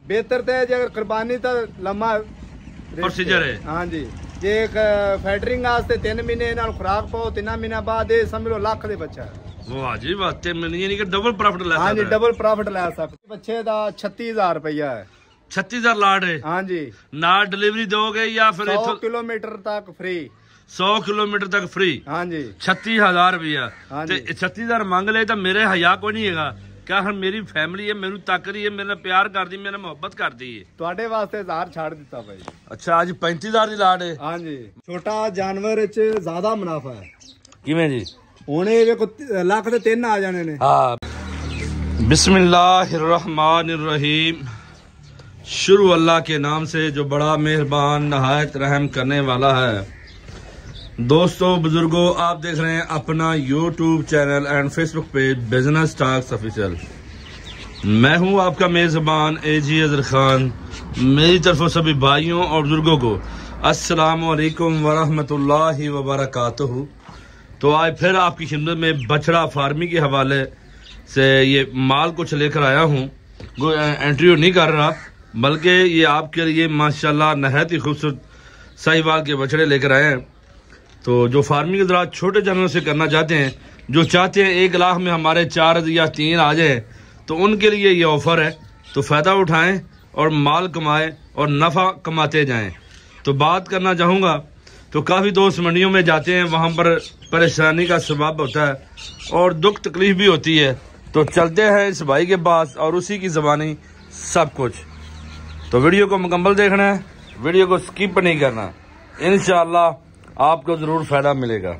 ਬਿਹਤਰ ਤੇ ਜੇ ਕੁਰਬਾਨੀ ਤਾਂ ਲੰਮਾ ਪ੍ਰੋਸੀਜਰ ਹੈ। ਹਾਂਜੀ ਜੇ ਫੈਟਰਿੰਗ ਵਾਸਤੇ 3 ਮਹੀਨੇ ਨਾਲ ਖੁਰਾਕ ਪਾਓ 3 ਮਹੀਨਿਆਂ ਬਾਅਦ ਇਹ ਸਮਝ ਲਓ ਲੱਖ ਦੇ ਬੱਚਾ। ਵਾਹ ਜੀ ਵਾਹ, 3 ਮਹੀਨੇ ਯਾਨੀ ਕਿ ਡਬਲ ਪ੍ਰੋਫਿਟ ਲੈ ਸਕਦਾ। ਹਾਂਜੀ ਡਬਲ ਪ੍ਰੋਫਿਟ ਲੈ ਸਕਦੇ। ਬੱਚੇ ਦਾ 36000 ਰੁਪਇਆ ਹੈ। 36000 ਲਾਟ ਹੈ। ਹਾਂਜੀ ਨਾਲ ਡਿਲੀਵਰੀ ਦੋਗੇ ਜਾਂ ਫਿਰ 100 ਕਿਲੋਮੀਟਰ ਤੱਕ ਫ੍ਰੀ। 100 ਕਿਲੋਮੀਟਰ ਤੱਕ ਫ੍ਰੀ। ਹਾਂਜੀ 36000 ਰੁਪਇਆ ਤੇ 36000 ਮੰਗ ਲਏ ਤਾਂ ਮੇਰੇ ਹਯਾ ਕੋਈ ਨਹੀਂ ਹੈਗਾ। ਕਿਆ ਹੁਣ ਮੇਰੀ ਫੈਮਿਲੀ ਹੈ, ਮੈਨੂੰ ਤੱਕ ਰਹੀ ਹੈ, ਮੇਰੇ ਨਾਲ ਪਿਆਰ ਕਰਦੀ, ਮੇਰੇ ਨਾਲ ਮੁਹੱਬਤ ਕਰਦੀ ਹੈ। ਤੁਹਾਡੇ ਵਾਸਤੇ 1000 ਛੱਡ ਦਿੱਤਾ ਭਾਈ। ਅੱਛਾ ਅੱਜ 35000 ਦੀ ਲਾਟ ਹੈ। ਹਾਂਜੀ ਛੋਟਾ ਜਾਨਵਰ ਚ ਜ਼ਿਆਦਾ ਮੁਨਾਫਾ ਹੈ। ਕਿਵੇਂ ਜੀ? ਹੁਣ ਇਹ ਵੇਖੋ ਲੱਖ ਦੇ 3 ਆ ਜਾਣੇ ਨੇ। हाँ, बिस्मिल्लाहिर्रहमानिर्रहीम। शुरू अल्लाह के नाम से जो बड़ा मेहरबान नहायत रहम करने वाला है। दोस्तों बुजुर्गों, आप देख रहे हैं अपना YouTube channel and Facebook page business talks official. मैं हूं आपका मेजबान एजी अजहर खान। मेरी तरफों सभी भाइयों और बुजुर्गों को अस्सलाम वालेकुम वरहमतुल्लाहि वबरकातुहू। तो आज फिर आपकी खिदमत में बछड़ा फार्मिंग के हवाले से ये माल कुछ लेकर आया हूँ। इंटरव्यू नहीं कर रहा, बल्कि ये आपके लिए माशाल्लाह नहायत ही खूबसूरत साहिवाल के बछड़े लेकर आए हैं। तो जो फार्मिंग ज़रा छोटे जानवरों से करना चाहते हैं, जो चाहते हैं 1 लाख में हमारे 4 या 3 आ जाए, तो उनके लिए ये ऑफ़र है। तो फ़ायदा उठाएँ और माल कमाएँ और नफ़ा कमाते जाएँ। तो बात करना चाहूँगा, तो काफ़ी दोस्त मंडियों में जाते हैं, वहाँ पर परेशानी का सबब होता है और दुख तकलीफ भी होती है। तो चलते हैं इस भाई के पास और उसी की ज़बानी सब कुछ। तो वीडियो को मुकम्मल देखना है, वीडियो को स्किप नहीं करना। इंशाअल्लाह आपको ज़रूर फ़ायदा मिलेगा।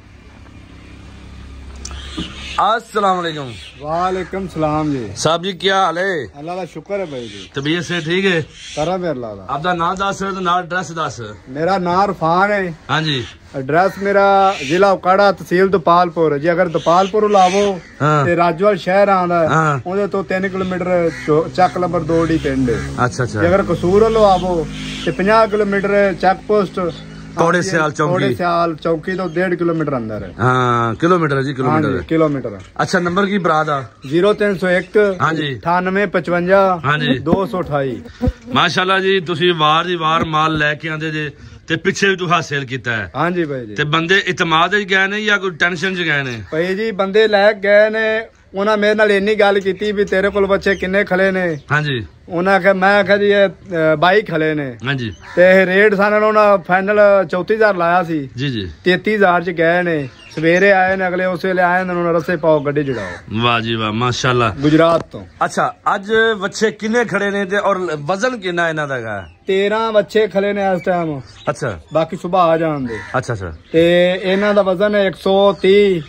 अस्सलाम वालेकुम। वालेकुम सलाम जी। साहब जी क्या हाल है? अल्लाह का शुक्र है भाई जी। तबीयत से ठीक है? तरह में अल्लाह का। आपका नाम दस तो ना एड्रेस दस। मेरा नाम इरफान है। हाँ जी। एड्रेस मेरा जिला उकाड़ा तहसील दोपालपुर। जे अगर दोपालपुर लावो ते राजवाल शहर आंदा है, ਉਹਦੇ ਤੋਂ 3 ਕਿਲੋਮੀਟਰ ਚੱਕ ਨੰਬਰ 2 डी ਪਿੰਡ। अच्छा अच्छा। ਜੇ ਅਗਰ ਕਸੂਰ ਲੋ ਆਵੋ ਤੇ 50 ਕਿਲੋਮੀਟਰ ਚੈੱਕ पोस्ट थोड़े सियाल चौकी तो 1.5 किलोमीटर अंदर है। हाँ किलोमीटर जी, किलोमीटर किलोमीटर। अच्छा नंबर की बरादा 0301 हाँ जी 9855 हाँ जी 228। माशाल्लाह जी, तुसी वार दी वार माल लेके आंदे जे ते पिछे भी तू हासिल कीता है। हाँ जी भाई जी। ते बंदे इतमाद च गए ने या कोई टेंशन च गए ने? भाई जी बंदे लै गए ने, उन्हें मेरे नाल इन्नी गल कीती भी तेरे कोल बच्चे किन्ने खले ने। हाँ जी। उन्हें आख्या, मैं आख्या जी 22 खले ने। हाँ जी। ते रेट सारे उन्हें फाइनल 34,000 लाया सी जी जी। 33,000 च गए ने। सवेरे आए ने, अगले उस वेले आए ने, उन्होंने रस्से पाओ गड्डी चढ़ाओ। वाह जी वाह माशाल्लाह। गुजरात तो। अच्छा अज बच्चे किन्ने खड़े ने ते और वजन किन्ना इन्हां दा है? 13 बच्चे खले ने इस टाइम। अच्छा बाकी सुबह आ जान दे। अच्छा अच्छा। ते इन्हां दा वजन है 130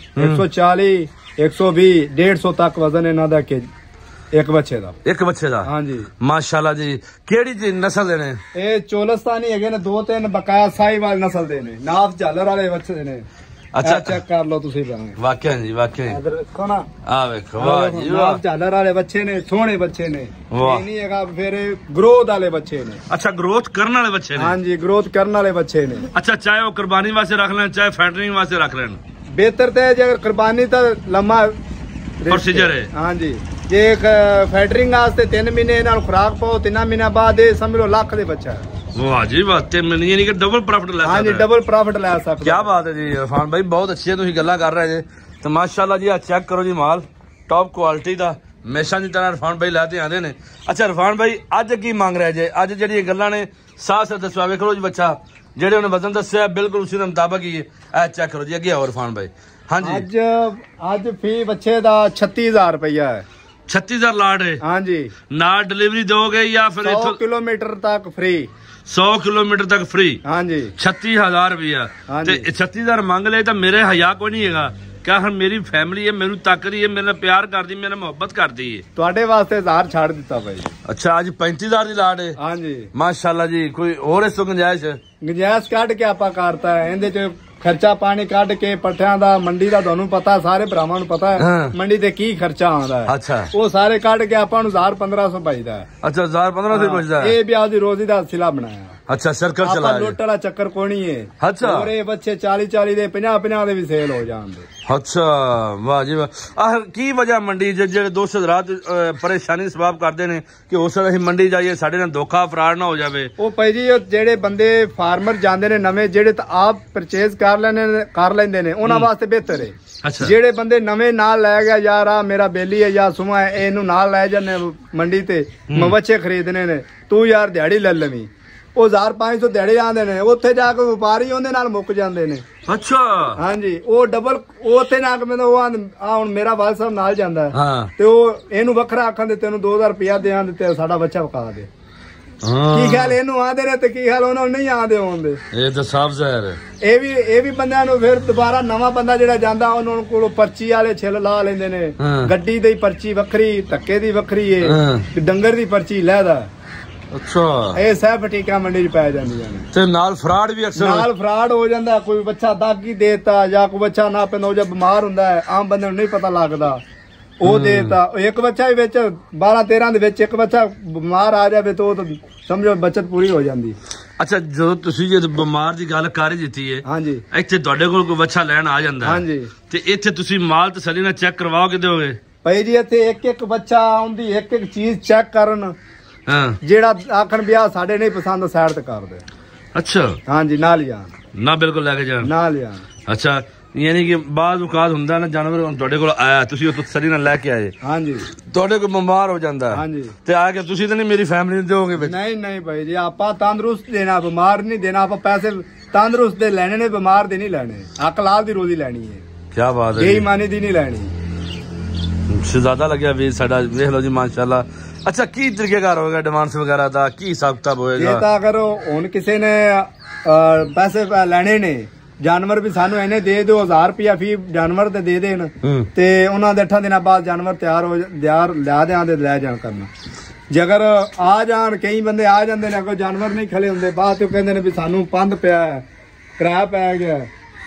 140 120 150 तक वजन इन्हां दा के एक बच्चे दा। एक बच्चे दा? हाँ जी। माशाल्लाह जी। केड़ी नस्ल दे ने? ए चोलस्तानी है ने, 2-3 बकाया साहिवाल नस्ल दे ने, नाफ झालर वाले बच्चे ने। अच्छा चेक कर लो तुसी भावे। वाकई जी वाकई। इधर देखो ना, आ देखो वाह जी वाह, नाफ झालर वाले बच्चे ने, सोहने बच्चे ने। ये नहीं हैगा फिर ग्रोथ वाले बच्चे ने। अच्छा ग्रोथ करने वाले बच्चे ने? हाँ जी ग्रोथ करने वाले बच्चे ने। अच्छा चाहे वो कुर्बानी वास्ते रख लें चाहे फैटरिंग वास्ते रख लें, बेहतर तो है जे कुर्बानी तो लम्मा प्रोसीजर है। हाँ जी जे फैटरिंग वास्ते 3 महीने नाल खुराक पाओ 3 महीने बाद ये समझ लो लाख दे बच्चा है। वाह जी वाह, 3 महीने यानी कि डबल प्रॉफिट ले सकदा। हाँ जी डबल प्रॉफिट ले सकदा। क्या बात है जी इरफान भाई, बहुत अच्छी है तुसीं गल्लां कर रहे जे। तो माशाल्लाह जी चेक करो जी माल टॉप क्वालिटी दा, हमेशा की तरह इरफान भाई लैते आंदे ने। अच्छा इरफान भाई अज की मांग रहे जे? अज जेहड़ी गल्लां ने साथ साथ दसवा वेखो जी, बच्चा जेहड़े उन्हें वजन दस्सिया बिल्कुल उसी मुताबिक ही है। चेक करो जी, अगे आओ इरफान भाई। हाँ जी अज फी बच्चे का 36,000 रुपया है। 36,000 लाट है? हाँ जी। ना डिलीवरी दोगे या फिर 100 किलोमीटर तक फ्री? 100 किलोमीटर तक फ्री। हाँ जी। 36,000 रुपया। 36,000 मंग ले तो मेरे हया कोई नहीं है। क्या हम मेरी फैमिली है, मेनू तक रही है, मेरे प्यार करती, मेरे मुहब्बत करती है। ਤੁਹਾਡੇ वास्ते 1000 छाड़ दिता भाई। अच्छा आज 35,000 ਦੀ ਲਾਟ है? हाँ जी। माशाल्लाह जी। कोई और इस तो गुंजाइश ਕੱਢ ਕੇ ਆਪਾਂ ਕਰਤਾ ਹੈ। ਇਹਦੇ ਚ खर्चा पानी ਕੱਢ ਕੇ ਪੱਠਿਆਂ ਦਾ ਮੰਡੀ ਦਾ ਤੁਹਾਨੂੰ ਪਤਾ, ਸਾਰੇ ਭਰਾਵਾਂ ਨੂੰ ਪਤਾ ਹੈ ਮੰਡੀ ਤੇ ਕੀ ਖਰਚਾ ਆਉਂਦਾ ਹੈ। ਅੱਛਾ ਉਹ ਸਾਰੇ ਕੱਢ ਕੇ ਆਪਾਂ ਨੂੰ 1000-1500 ਪਾਈਦਾ ਹੈ। ਅੱਛਾ 1000-1500 ਬਚਦਾ ਹੈ। ਇਹ ਵੀ ਆਪਦੀ ਰੋਜ਼ੀ ਦਾ ਸਿਲਾ ਬਣਾਇਆ। अच्छा सर्कल चला लोट वाला चक्कर कोनी है। अच्छा और ये बच्चे 40-40 दे 50-50 दे भी सेल हो जाते। अच्छा वाह जी वाह। आखिर की वजह मंडी जेडे दोस्त हज़रात परेशानी सबाब करते हैं कि हो सकता है मंडी जाइए साढ़े नाल धोखा फराड ना हो जाए? वो भाई जी जेडे बंदे फार्मर जाते ने नवे जेडे आप परचेज कर लेंदे ने उन्हां वास्ते बेहतर है। अच्छा। जेडे बंदे नवे नाल लै गया यार आ मेरा बेली है या सुमा है इनू नाल लै जाने मंडी ते मवच्छे खरीदने ने तू यार दिहाड़ी ले लवी 1500 दिहाड़ी आंदे ने उत्थे जाके व्यापारी उहदे नाल मुक जांदे ने। अच्छा हाँ जी वो डबल उत्थे ना हुण मेरा वाल साहब नाल जांदा है ते ओ इहनू वखरा आखन दे तेनू 2000 रुपया देआं ते साडा बच्चा वका दे। की ख्याल इहनू आंदे ने ते की ख्याल उहनू नहीं आंदे होंदे। ये तो साफ ज़ाहिर है ਇਹ ਵੀ ਬੰਦਿਆਂ ਨੂੰ ਫਿਰ ਦੁਬਾਰਾ ਨਵਾਂ ਬੰਦਾ ਜਿਹੜਾ ਜਾਂਦਾ ਉਹਨਾਂ ਕੋਲ ਪਰਚੀ ਵਾਲੇ ਛਿੱਲ ਲਾ ਲੈਂਦੇ ਨੇ। ਗੱਡੀ ਦੀ ਪਰਚੀ ਵੱਖਰੀ ਧੱਕੇ ਦੀ ਵੱਖਰੀ ਏ ਡੰਗਰ ਦੀ ਪਰਚੀ ਲੈਦਾ। ਅੱਛਾ ਇਹ ਸਭ ਟੀਕਾ ਮੰਡੀ ਚ ਪੈ ਜਾਂਦੀਆਂ ਨੇ ਤੇ ਨਾਲ ਫਰਾਡ ਵੀ ਅਕਸਰ ਨਾਲ ਫਰਾਡ ਹੋ ਜਾਂਦਾ। ਕੋਈ ਬੱਚਾ ਦਾਗੀ ਦੇਤਾ ਜਾਂ ਕੋਈ ਬੱਚਾ ਨਾ ਪੈਂਦਾ ਜਾਂ ਬਿਮਾਰ ਹੁੰਦਾ ਹੈ ਆਮ ਬੰਦੇ ਨੂੰ ਨਹੀਂ ਪਤਾ ਲੱਗਦਾ ਉਹ ਦੇਤਾ। ਇੱਕ ਬੱਚਾ ਹੀ ਵਿੱਚ 12-13 ਦੇ ਵਿੱਚ ਇੱਕ ਬੱਚਾ ਬਿਮਾਰ ਆ ਜਾਵੇ ਤਾਂ ਉਹ ਤਾਂ ਸਮਝੋ ਬੱਚਤ ਪੂਰੀ ਹੋ ਜਾਂਦੀ। ਅੱਛਾ ਜਦੋਂ ਤੁਸੀਂ ਜੇ ਬਿਮਾਰ ਦੀ ਗੱਲ ਕਰ ਹੀ ਦਿੱਤੀ ਹੈ ਹਾਂਜੀ ਇੱਥੇ ਤੁਹਾਡੇ ਕੋਲ ਕੋਈ ਬੱਚਾ ਲੈਣ ਆ ਜਾਂਦਾ ਹਾਂਜੀ ਤੇ ਇੱਥੇ ਤੁਸੀਂ ਮਾਲ ਤਸੱਲੀ ਨਾਲ ਚੈੱਕ ਕਰਵਾਓ ਕਿ ਦਿਓਗੇ? ਭਾਈ ਜੀ ਇੱਥੇ ਇੱਕ ਬੱਚਾ ਆਉਂਦੀ ਇੱਕ ਚੀਜ਼ ਚੈੱਕ ਕਰਨ ਜਿਹੜਾ ਆਖਣ ਵੀ ਆ ਸਾਡੇ ਨਹੀਂ ਪਸੰਦ ਸਾਈਡ ਤੇ ਕਰ ਦੇ। ਅੱਛਾ ਹਾਂਜੀ ਨਾਲ ਹੀ ਆਣ ਨਾ ਬਿਲਕੁਲ ਲੈ ਕੇ ਜਾਣ ਨਾਲ ਹੀ ਆਣ। ਅੱਛਾ ਯਾਨੀ ਕਿ ਬਾਜ਼ ਔਕਾਤ ਹੁੰਦਾ ਨਾ ਜਾਨਵਰ ਤੁਹਾਡੇ ਕੋਲ ਆਇਆ ਤੁਸੀਂ ਉਹ ਤਸੱਲੀ ਨਾਲ ਲੈ ਕੇ ਆਏ ਹਾਂਜੀ ਤੁਹਾਡੇ ਕੋਲ ਬਿਮਾਰ ਹੋ ਜਾਂਦਾ ਹਾਂਜੀ ਤੇ ਆ ਕੇ ਤੁਸੀਂ ਤਾਂ ਨਹੀਂ ਮੇਰੀ ਫੈਮਿਲੀ ਨੂੰ ਦਿਓਗੇ ਵਿੱਚ? ਨਹੀਂ ਨਹੀਂ ਭਾਈ ਜੀ ਆਪਾਂ ਤੰਦਰੁਸਤ ਦੇਣਾ ਬਿਮਾਰ ਨਹੀਂ ਦੇਣਾ। ਆਪਾਂ ਪੈਸੇ ਤੰਦਰੁਸਤ ਦੇ ਲੈਣੇ ਨੇ ਬਿਮਾਰ ਦੇ ਨਹੀਂ ਲੈਣੇ। ਹੱਕ ਲਾਲ ਦੀ ਰੋਜ਼ੀ ਲੈਣੀ ਹੈ। ਕੀ ਬਾਤ ਹੈ ਬੇਈਮਾਨੀ ਦੀ ਨਹੀਂ ਲੈਣੀ। ਜ਼ਿਆਦਾ ਲੱਗਿਆ ਵੀ ਸਾਡਾ ਵੇਖ ਲਓ ਜੀ ਮਾਸ਼ਾਅੱਲਾ। ਅੱਛਾ ਕੀ ਤਰੀਕੇਕਾਰ ਹੋਏਗਾ ਐਡਵਾਂਸ ਵਗੈਰਾ ਦਾ ਕੀ ਹਿਸਾਬ ਕਿਤਾਬ ਹੋਏਗਾ? ਇਹ ਤਾਂ ਕਰੋ ਹੁਣ ਕਿਸੇ ਨੇ ਪੈਸੇ ਲੈਣੇ ਨੇ ਜਾਨਵਰ ਵੀ ਸਾਨੂੰ ਇਹਨੇ ਦੇ ਦਿਓ 1000 ਰੁਪਇਆ ਫੀ ਜਾਨਵਰ ਤੇ ਦੇ ਦੇਣ ਤੇ ਉਹਨਾਂ ਦੇ 8 ਦਿਨਾਂ ਬਾਅਦ ਜਾਨਵਰ ਤਿਆਰ ਲਿਆ ਦਿਆਂ ਦੇ ਲੈ ਜਾਣ ਕਰਨਾ। ਜੇ ਅਗਰ ਆ ਜਾਣ ਕਈ ਬੰਦੇ ਆ ਜਾਂਦੇ ਨੇ ਕੋਈ ਜਾਨਵਰ ਨਹੀਂ ਖਲੇ ਹੁੰਦੇ ਬਾਅਦ ਤੇ ਕਹਿੰਦੇ ਨੇ ਵੀ ਸਾਨੂੰ ਪੰਧ ਪਿਆ ਕਿਰਾਇਆ ਪੈ ਗਿਆ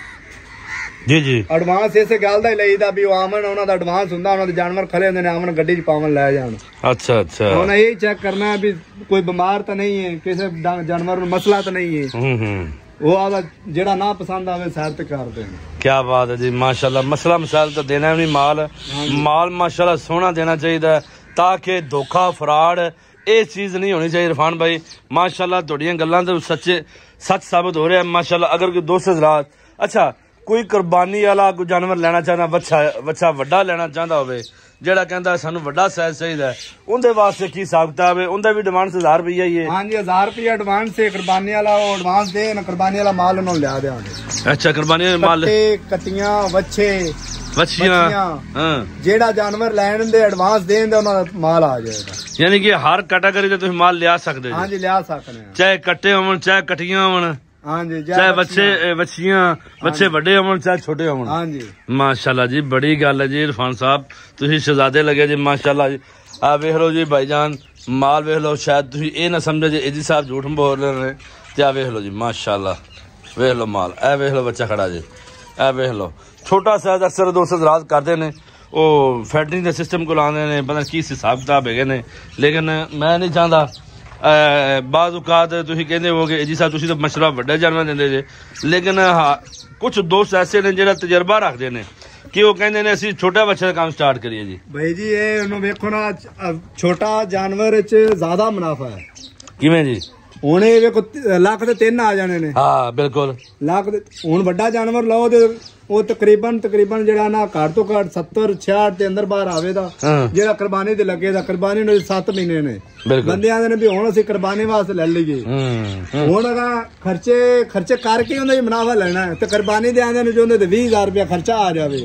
ਜੀ ਜੀ ਐਡਵਾਂਸ ਇਸੇ ਗੱਲ ਦਾ ਹੀ ਲਈਦਾ ਵੀ ਉਹ ਆਮਨ ਉਹਨਾਂ ਦਾ ਐਡਵਾਂਸ ਹੁੰਦਾ ਉਹਨਾਂ ਦੇ ਜਾਨਵਰ ਖਲੇ ਹੁੰਦੇ ਨੇ ਆਮਨ ਗੱਡੀ 'ਚ ਪਾਵਨ ਲੈ ਜਾਣ। ਅੱਛਾ ਅੱਛਾ ਹੁਣ ਇਹ ਚੈੱਕ ਕਰਨਾ ਵੀ ਕੋਈ ਬਿਮਾਰ ਤਾਂ ਨਹੀਂ ਹੈ ਕਿਸੇ ਜਾਨਵਰ ਨੂੰ ਮਸਲਾ ਤਾਂ ਨਹੀਂ ਹੈ वो आदा जेड़ा ना पसंद आवे सैर ते कर देना। क्या बात है जी माशाल्लाह। मसला मिसाल तो देना भी माल माशाल्लाह सोना देना चाहिए ताकि धोखा फराड ये चीज नहीं होनी चाहिए। इरफान भाई माशाल्लाह तुहाडियां गल्लां तो सच साबित हो रहा है माशाल्लाह। अगर कोई दोस्त हज़रात अच्छा कोई कुर्बानी वाला कोई जानवर लेना चाहता बच्चा वड्डा लेना चाहता होवे जेड़ा कहंदा सानू वड्डा साइज चाहिए उनदे वास्ते की हिसाब किताब है? उनदा भी डिमांड 1000 रुपया ही है। हां जी 1000 रुपया एडवांस है। कुर्बानी वाला वो एडवांस दे ना कुर्बानी वाला माल उन्होंने लिया देंगे। अच्छा कुर्बानी वाला माल कटियां वच्छे बच्चियां हां जेड़ा जानवर लैण दे एडवांस देन दे उन्हां दा माल आ जाएगा। यानी कि हर कैटेगरी दे तुसीं माल लिया सकदे हो? हां जी लिया सकदे हैं चाहे कट्टे होवन चाहे कटियां होवन। हाँ जी चाहे बच्चियां बच्चे बड़े होवन चाहे छोटे होवन। हाँ जी माशाल्लाह जी बड़ी गल है जी इरफान साहब तुसीं शहजादे लगे जी माशाल्लाह जी। आ वेख लो जी भाईजान माल वेख लो शायद तुसीं ये ना समझो जी इजी साहब झूठ बोल रहे हैं ते आ वेख लो जी माशाल्लाह वेख लो माल ए वेख लो बच्चा खड़ा जी ए वेख लो छोटा साइज अक्सर दोस्त हज़रात करते ने वो फैटरिंग के सिस्टम को लाने ने पता की हिसाब किताब है ने लेकिन मैं नहीं चाहता बाज़ औकात तुसीं कहंदे हो कि जी साहब तुसीं तो मशवरा वड्डे जानवर दिंदे जे लेकिन हाँ कुछ दोस्त ऐसे ने जिहड़ा तजर्बा रखते हैं कि वो कहंदे ने असीं छोटा बच्चे का काम स्टार्ट करिए जी। भाई जी ये उन्होंने देखो ना छोटा जानवर च ज्यादा मुनाफा है। किवें जी? हुण ये देखो लाख दे 3 आ जाने ने। हाँ बिल्कुल लाख दे हुण वड्डा जानवर लो ते वो तकरीबन जेड़ा ना घट तो घट 70-66 दे अंदर बाहर आवेगा जेड़ा कुर्बानी ते लगेगा। कुर्बानी नूं 7 महीने ने बंदे आंदे ने भी हुण असीं कुर्बानी वास्ते ले लईए हुण अगर खर्चे करके उन्हें मुनाफा लेना है ते कुर्बानी दे आंदे ने जो उन्हें 20,000 रुपया खर्चा आ जावे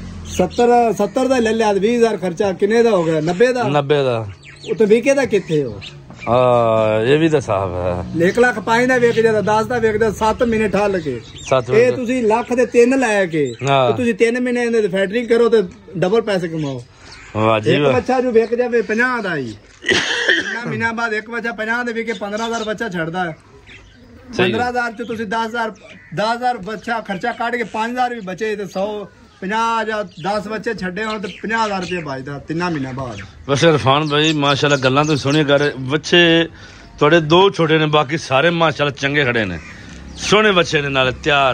70 दा ले लिया 20,000 खर्चा किन्ने दा हो गया 90 दा वो तो विके दा किथे हो ये भी तो साफ है 1 लाख 5 दा वेच जाता 10 दा वेच जाता 7 महीने ठल के ये तुसी लाख दे 3 लै के तो तुसी 3 महीने दे फैक्टरी करो ते डबल पैसे कमाओ। एक बच्चा जो वेच जावे 50 दा ही 3 महीना बाद एक बच्चा 50 दे वेके 15,000 बच्चा छड़दा है 15,000 च तुसी 10,000 बच्चा खर्चा काट के 5,000 भी बचे ते 150 ਜਾਂ 10 ਬੱਚੇ ਛੱਡੇ ਹੋਣ ਤੇ 50,000 ਰੁਪਏ ਬਚਦਾ 3 ਮਹੀਨਾ ਬਾਅਦ। ਵੈਸੇ ਇਰਫਾਨ ਭਾਈ ਮਾਸ਼ਾਅੱਲਾ ਗੱਲਾਂ ਤੁਸੀਂ ਸੋਹਣੀਆਂ ਕਰ ਰਹੇ ਬੱਚੇ ਤੁਹਾਡੇ 2 ਛੋਟੇ ਨੇ ਬਾਕੀ ਸਾਰੇ ਮਾਸ਼ਾਅੱਲਾ ਚੰਗੇ ਖੜੇ ਨੇ ਸੋਹਣੇ ਬੱਚੇ ਨੇ ਨਾਲ ਤਿਆਰ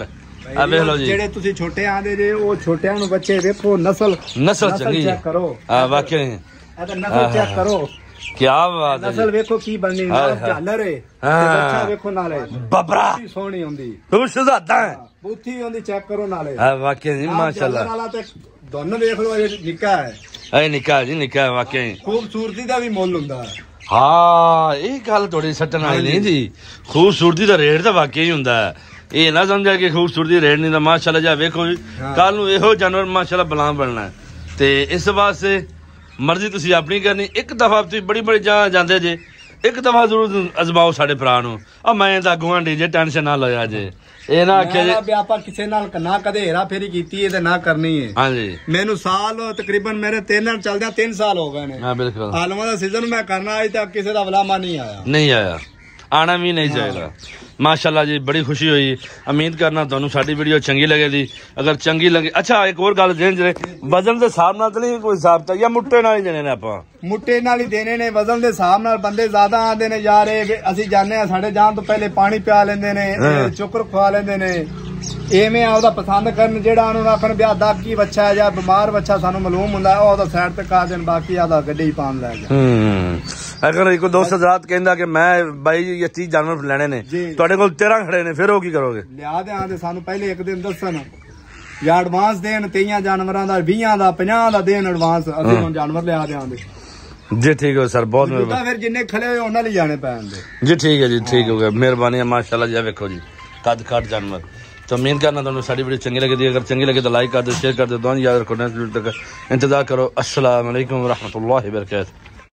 ਆ ਵੇਖ ਲਓ ਜੀ ਜਿਹੜੇ ਤੁਸੀਂ ਛੋਟੇ ਆਂਦੇ ਜੇ ਉਹ ਛੋਟਿਆਂ ਨੂੰ ਬੱਚੇ ਵੇਖੋ ਨਸਲ ਚੰਗੀ ਚੈੱਕ ਕਰੋ ਆ ਵਾਕਿਆ ਇਹ ਤਾਂ ਨਸਲ ਚੈੱਕ ਕਰੋ ਕੀ ਬਾਤ ਹੈ ਨਸਲ ਵੇਖੋ ਕੀ ਬਣਨੀ ਨਾਲ ਝਾਲਰ ਹੈ ਤੇ ਬੱਚਾ ਵੇਖੋ ਨਾਲੇ ਬੱਬਰਾ ਸੋਹਣੀ ਹੁੰਦੀ ਤੂੰ ਸ਼ਹਜ਼ਾਦਾ ਹੈ ਬੂਥੀ ਹੁੰਦੀ ਚੈੱਕ ਕਰੋ ਨਾਲੇ ਆ ਵਾਕਿਆ ਜੀ ਮਾਸ਼ਾਅੱਲਾ ਵਾਲਾ ਤੇ ਦੋਨੋਂ ਵੇਖ ਲਓ ਇਹ ਨਿੱਕਾ ਹੈ ਇਹ ਨਿੱਕਾ ਜੀ ਨਿੱਕਾ ਵਾਕਿਆ ਖੂਬਸੂਰਤੀ ਦਾ ਵੀ ਮੁੱਲ ਹੁੰਦਾ ਹੈ ਹਾਂ ਇਹ ਗੱਲ ਥੋੜੀ ਸੱਟਣ ਵਾਲੀ ਨਹੀਂ ਜੀ ਖੂਬਸੂਰਤੀ ਦਾ ਰੇਟ ਤਾਂ ਵਾਕਿਆ ਹੀ ਹੁੰਦਾ ਹੈ ਇਹ ਨਾ ਸਮਝਿਆ ਕਿ ਖੂਬਸੂਰਤੀ ਰੇਟ ਨਹੀਂ ਤਾਂ ਮਾਸ਼ਾਅੱਲਾ ਜਾ ਵੇਖੋ ਜੀ ਕੱਲ ਨੂੰ ਇਹੋ ਜਾਨਵਰ ਮਾਸ਼ਾਅੱਲਾ ਬਲਾਂ ਬਣਨਾ ਤੇ ਇਸ ਵਾਸਤੇ ਮਰਜ਼ੀ ਤੁਸੀਂ ਆਪਣੀ ਕਰਨੀ ਇੱਕ ਦਫਾ ਤੁਸੀਂ ਬੜੀ ਜਾਂਦੇ ਜੇ ਇੱਕ ਦਫਾ ਜ਼ਰੂਰ ਅਜ਼ਮਾਓ ਸਾਡੇ ਭਰਾ ਨੂੰ ਆ ਮੈਂ ਤਾਂ ਗੁਆਂਢੀ ਜੇ ਟੈਨਸ਼ਨ ਨਾ ਲਿਆ ਜੇ ਇਹ ਨਾ ਆਖਿਆ ਜੇ ਵੀ ਆਪਾਂ ਕਿਸੇ ਨਾਲ ਨਾ ਕਦੇ ਹੇਰਾ ਫੇਰੀ ਕੀਤੀ ਹੈ ਤੇ ਨਾ ਕਰਨੀ ਹੈ ਹਾਂਜੀ ਮੈਨੂੰ ਸਾਲ ਤਕਰੀਬਨ ਮੇਰੇ 3 ਚੱਲਦਿਆਂ 3 ਸਾਲ ਹੋ ਗਏ ਨੇ ਹਾਂ ਬਿਲਕੁਲ ਆਲਮਾਂ ਦਾ ਸੀਜ਼ਨ ਮੈਂ ਕਰਨਾ ਅਜੇ ਤੱਕ ਕਿਸੇ ਦਾ ਵਲਾਮਾ ਨਹੀਂ ਆਇਆ ਆਣਾ ਵੀ ਨਹੀਂ ਚਾਹੀਦਾ माशाल्लाह जी बड़ी खुशी हुई उम्मीद करना ਤੁਹਾਨੂੰ ਸਾਡੀ ਵੀਡੀਓ ਚੰਗੀ ਲੱਗੇਗੀ ਅਗਰ ਚੰਗੀ ਲੱਗੇ ਅੱਛਾ ਇੱਕ ਹੋਰ ਗੱਲ ਦੇਣ ਜਿਹੜੇ ਵਜ਼ਨ ਦੇ ਹਿਸਾਬ ਨਾਲ ਤਾਂ ਨਹੀਂ ਕੋਈ ਹਿਸਾਬ ਤਾਂ ਜਾਂ ਮੁੱਟੇ ਨਾਲ ਹੀ ਦੇਣੇ ਨੇ ਆਪਾਂ ਮੁੱਟੇ ਨਾਲ ਹੀ ਦੇਣੇ ਨੇ ਵਜ਼ਨ ਦੇ ਹਿਸਾਬ ਨਾਲ ਬੰਦੇ ਜ਼ਿਆਦਾ ਆਉਂਦੇ ਨੇ ਯਾਰ ਇਹ ਅਸੀਂ ਜਾਣਦੇ ਆ ਸਾਡੇ ਜਾਣ ਤੋਂ ਪਹਿਲੇ ਪਾਣੀ ਪਿਆ ਲੈਂਦੇ ਨੇ ਚੁੱਕਰ ਖਵਾ ਲੈਂਦੇ ਨੇ ਐਵੇਂ ਆ ਉਹਦਾ ਪਸੰਦ ਕਰਨ ਜਿਹੜਾ ਉਹਨੂੰ ਆਖਣ ਵਿਆਹ ਦਾਗੀ ਬੱਚਾ ਜਾਂ ਬਿਮਾਰ ਬੱਚਾ ਸਾਨੂੰ ਮਾਲੂਮ ਹੁੰਦਾ ਉਹ ਉਹਦਾ ਸਾਈਡ ਤੇ ਕਾ ਦੇਣ ਬਾਕੀ ਆਦਾ ਗੱਡੀ ਪਾਣ ਲੈ ਗਿਆ अगर एक दोस्त हज़रात कहंदा कि मैं भाई ये 30 जानवर लेने ने ਤੁਹਾਡੇ ਕੋਲ 13 ਖੜੇ ਨੇ ਫਿਰ ਉਹ ਕੀ ਕਰੋਗੇ ਲਿਆ ਦੇ ਆਂਦੇ ਸਾਨੂੰ ਪਹਿਲੇ ਇੱਕ ਦਿਨ ਦੱਸਣ ਜਾਂ ਐਡਵਾਂਸ ਦੇਣ 23 ਜਾਨਵਰਾਂ ਦਾ 20 ਦਾ 50 ਦਾ ਦੇਣ ਐਡਵਾਂਸ ਅਸੀਂ ਹੁਣ ਜਾਨਵਰ ਲਿਆ ਦੇ ਆਂਦੇ ਜੀ ठीक है सर बहुत ਮਿਹਰਬਾਨੀ ਫਿਰ ਜਿੰਨੇ ਖਲੇ ਹੋਏ ਉਹਨਾਂ ਲਈ ਜਾਣੇ ਪੈਣਗੇ जी ठीक है जी ठीक हो गया मेहरबानी है माशाल्लाह जी देखो जी कद काट जानवर तो उम्मीद करना ਤੁਹਾਨੂੰ ਸਾਡੀ ਵੀਡੀਓ ਚੰਗੀ ਲੱਗੀ ਅਗਰ ਚੰਗੀ ਲੱਗੇ ਤਾਂ ਲਾਈਕ ਕਰ ਦਿਓ ਸ਼ੇਅਰ ਕਰ ਦਿਓ ਦੁਆ ਯਾਦ ਰੱਖੋ ਨੈਕਸਟ ਵੀਡੀਓ ਤੱਕ ਇੰਤਜ਼ਾਰ ਕਰੋ अस्सलाम वालेकुम व रहमतुल्लाहि व बरकातहू